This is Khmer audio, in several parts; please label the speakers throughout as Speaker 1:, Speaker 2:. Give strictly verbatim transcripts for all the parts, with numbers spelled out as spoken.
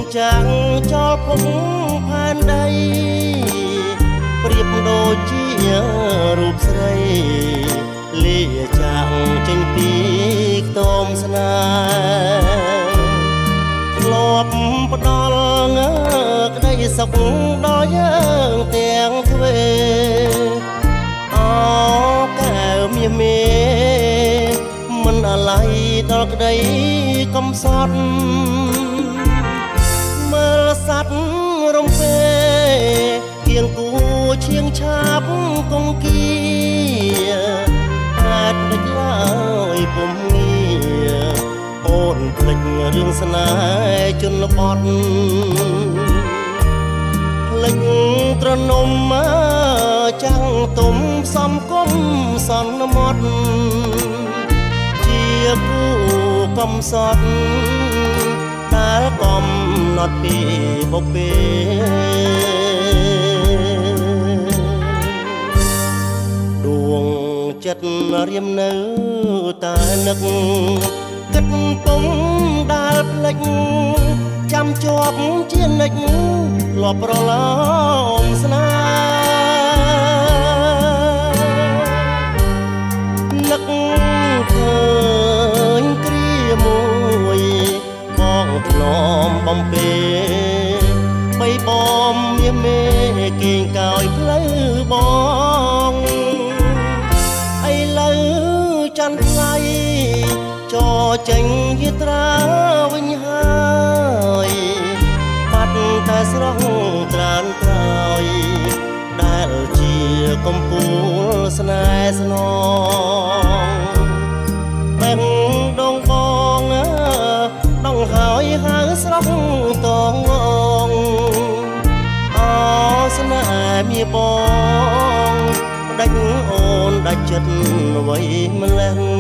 Speaker 1: จังจอพงผ่านใดเปรียบដូចជារូបស្រីលាចាងចេញពីខ្ទមស្នេហ៍ធ្លាប់ផ្ដល់ក្តីសុខដល់យើងទាំងទ្វេអោកែវមាសមេមិនអាឡ័យដល់ក្តីកំសត់មើលសัตว์រំពេគៀងគូឈៀងឆាបគង្គីអាចដឹកឡើយពុំងារអូនភ្លេចរឿងស្នេហ៍ជនបទភ្លេចត្រនំចាំងទុំសំគុំសន្មត់ជាគូកំសត់ដែលកំណត់ពីបុព្វេដួងចិត្តរៀមនៅតែនឹកគិតពុំដែលភ្លេចចាំជាប់ជានិច្ចធ្លាប់ប្រឡំស្នេហ៍នឹកឃើញគ្រាមួយបងធ្នមបំពេបីបំមាមេគេងកោយផ្លូវបងឥឡូវច័ន្ទថ្លៃចោចេញយាត្រាវិញហើយបាត់តែស្រស់ត្រានក្រោយដែលជាកំពូលស្នេហ៍ស្នងបែងដងបងដងហើយហៅស្រស់តងងអោស្នេហ៍មាបងដាច់អូនដាច់ចិត្តអ្វីម្លេះ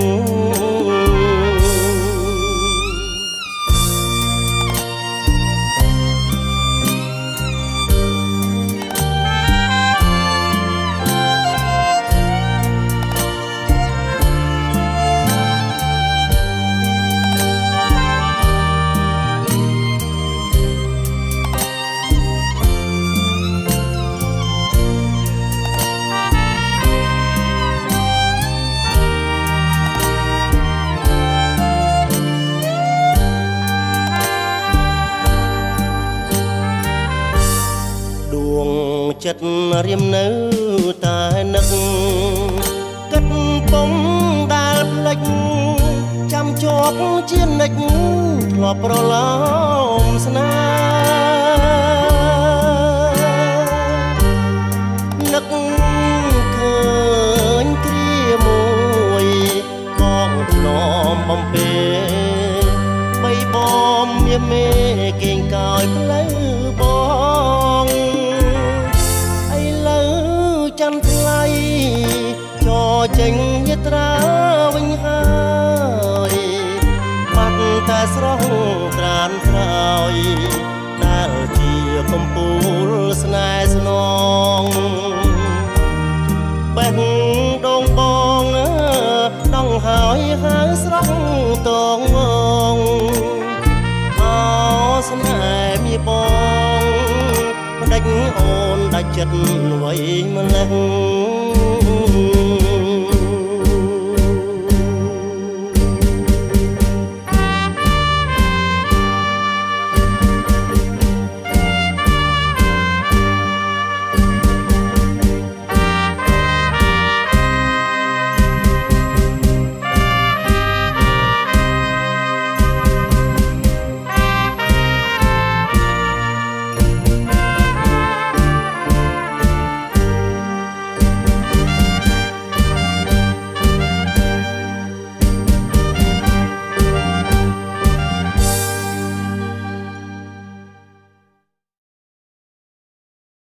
Speaker 1: ចិត្តរៀមនៅតែនឹកគិតពុំដែលភ្លេចចាំជាប់ជានិច្ចធ្លាប់ប្រឡំស្នេហ៍នឹកឃើញគ្រាមួយបងធ្នមបំពេបីបំមាមេគេងកោយផ្លូវបងច័ន្ទថ្លៃចោចេញយាត្រាវិញហើយបាត់តែស្រស់ត្រានក្រោយដែលជាកំពូលស្នេហ៍ស្នងបេះដងបងដងហើយហៅស្រស់តងងអោស្នេហ៍មាបងដាច់អូនដាច់ចិត្តអ្វីម្លេះ